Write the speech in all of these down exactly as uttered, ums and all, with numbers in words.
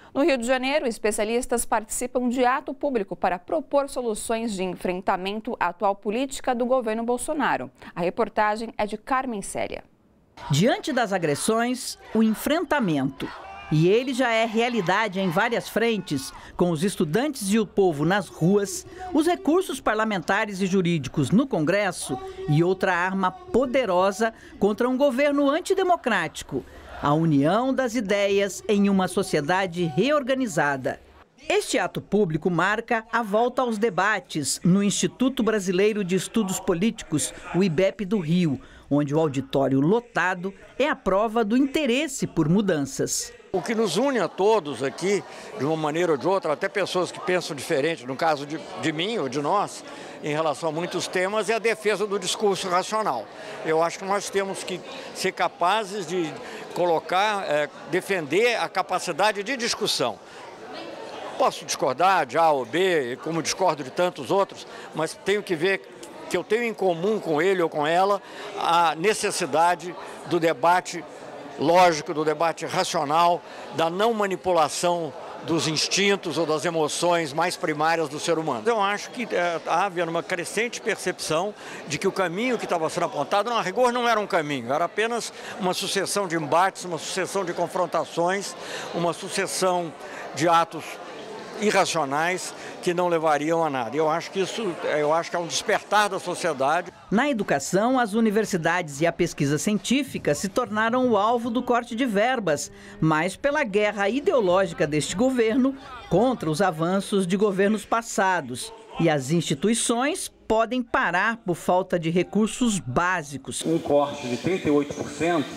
No Rio de Janeiro, especialistas participam de ato público para propor soluções de enfrentamento à atual política do governo Bolsonaro. A reportagem é de Carmen Célia. Diante das agressões, o enfrentamento. E ele já é realidade em várias frentes, com os estudantes e o povo nas ruas, os recursos parlamentares e jurídicos no Congresso e outra arma poderosa contra um governo antidemocrático. A união das ideias em uma sociedade reorganizada. Este ato público marca a volta aos debates no Instituto Brasileiro de Estudos Políticos, o I B E P do Rio, onde o auditório lotado é a prova do interesse por mudanças. O que nos une a todos aqui, de uma maneira ou de outra, até pessoas que pensam diferente, no caso de, de mim ou de nós, em relação a muitos temas, é a defesa do discurso racional. Eu acho que nós temos que ser capazes de colocar, é, defender a capacidade de discussão. Posso discordar de A ou B, como discordo de tantos outros, mas tenho que ver que eu tenho em comum com ele ou com ela a necessidade do debate lógico, do debate racional, da não manipulação dos instintos ou das emoções mais primárias do ser humano. Eu acho que está havendo uma crescente percepção de que o caminho que estava sendo apontado, não, a rigor, não era um caminho, era apenas uma sucessão de embates, uma sucessão de confrontações, uma sucessão de atos irracionais que não levariam a nada. Eu acho que isso, eu acho que é um despertar da sociedade. Na educação, as universidades e a pesquisa científica se tornaram o alvo do corte de verbas, mas pela guerra ideológica deste governo contra os avanços de governos passados. E as instituições podem parar por falta de recursos básicos. Um corte de trinta e oito por cento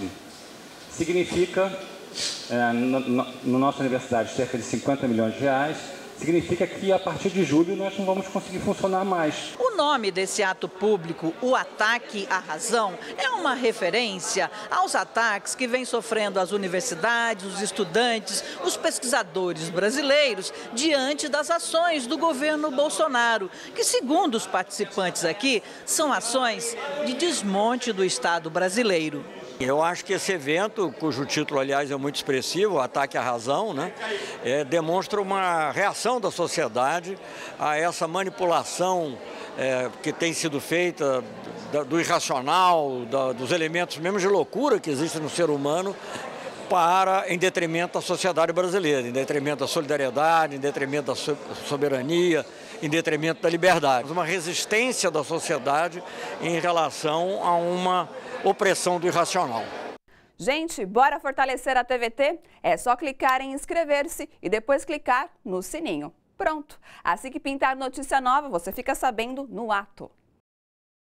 significa, é, no, no, no nossa universidade, cerca de cinquenta milhões de reais, significa que a partir de julho nós não vamos conseguir funcionar mais. O nome desse ato público, o Ataque à Razão, é uma referência aos ataques que vêm sofrendo as universidades, os estudantes, os pesquisadores brasileiros diante das ações do governo Bolsonaro, que, segundo os participantes aqui, são ações de desmonte do Estado brasileiro. Eu acho que esse evento, cujo título, aliás, é muito expressivo, Ataque à Razão, né, é, demonstra uma reação da sociedade a essa manipulação é, que tem sido feita do, do irracional, da, dos elementos mesmo de loucura que existem no ser humano, para, em detrimento da sociedade brasileira, em detrimento da solidariedade, em detrimento da soberania, em detrimento da liberdade. Uma resistência da sociedade em relação a uma opressão do irracional. Gente, bora fortalecer a T V T? É só clicar em inscrever-se e depois clicar no sininho. Pronto! Assim que pintar notícia nova, você fica sabendo no ato.